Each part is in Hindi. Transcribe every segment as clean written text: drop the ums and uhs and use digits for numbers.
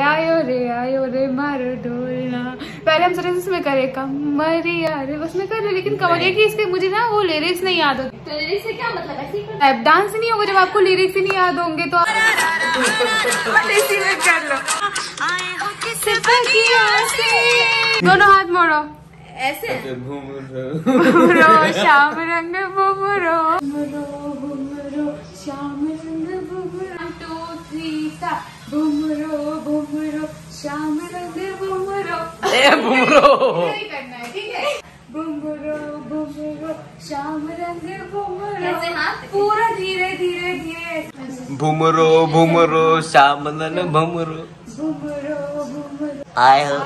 आयो रे मारो ढोलना। पहले हम सरस में करे कमरिया रे, उसमें कर रहे, लेकिन कमरिया की इसके मुझे ना वो लिरिक्स नहीं याद होते। तो लिरिक्स से क्या मतलब है? डांस नहीं होगा जब आपको लिरिक्स ही नहीं याद होंगे तो इसी में कर लो। दोनों हाथ मोड़ो ऐसे घुमरो श्याम रंग घुमरो घुमरो श्याम रंग घुमरो 2 3 घुमरो घुमरो श्याम रंग घुमरो करना है, ठीक है? घुमरो घुमरो श्याम रंग घुमरो, पूरा धीरे धीरे धीरे भूमरो भूमरो श्याम रंग भूमरो घुमरो घुमरो आए हो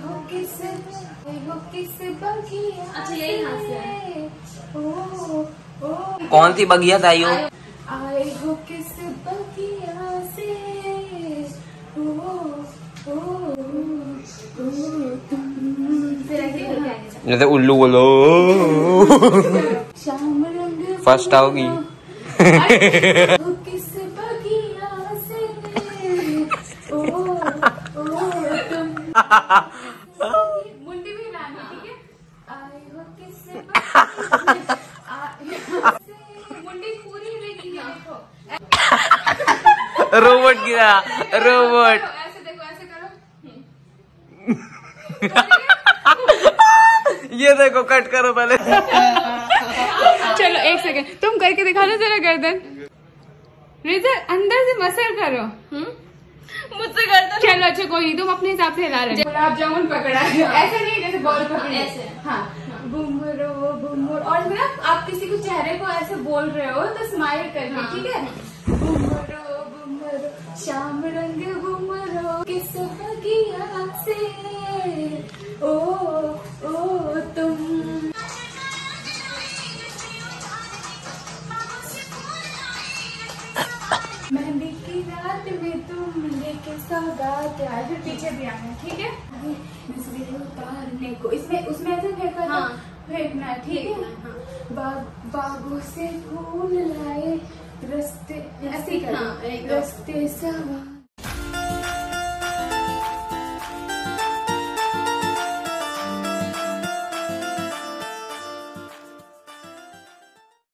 किस बगिया। अच्छा यही हाथ से है। ओ कौन सी बगिया ताइयो? आए हो किस बगिया से, जैसे उल्लू बोलो श्याम रंग फर्स्ट आओगी। किस बगिया से तुम मुंडी भी हिलानी, ठीक है? आए हो किस मुंडी पूरी हिलेगी, देखो रोबोट गिरा रोबोट। ऐसे देखो, ऐसे करो। ये देखो कट करो पहले। चलो 1 सेकंड तुम करके दिखा लो जरा गर्दन। रिजर अंदर से मसल करो। मुझसे गर्दन। चलो अच्छा कोई नहीं, तुम अपने हिसाब से हिला रहे। गुलाब जामुन पकड़ा है, ऐसे नहीं जैसे बॉल पकड़ी ऐसे। हाँ घुमरो घुमरो, और ना आप किसी को चेहरे को ऐसे बोल रहे हो तो स्माइल करके, ठीक है? घुमरो घुमरो श्याम रंग घुमरो किस बगिया से, ओ तुम। मेहंदी की रात में तुम लेके सौगात आए, फिर पीछे भी आना, ठीक है? नजरें उतारने को इसमें उसमें ऐसे फेंकना है, ठीक है? बागों से फूल लाए रस्ते, ऐसे रस्ते सवा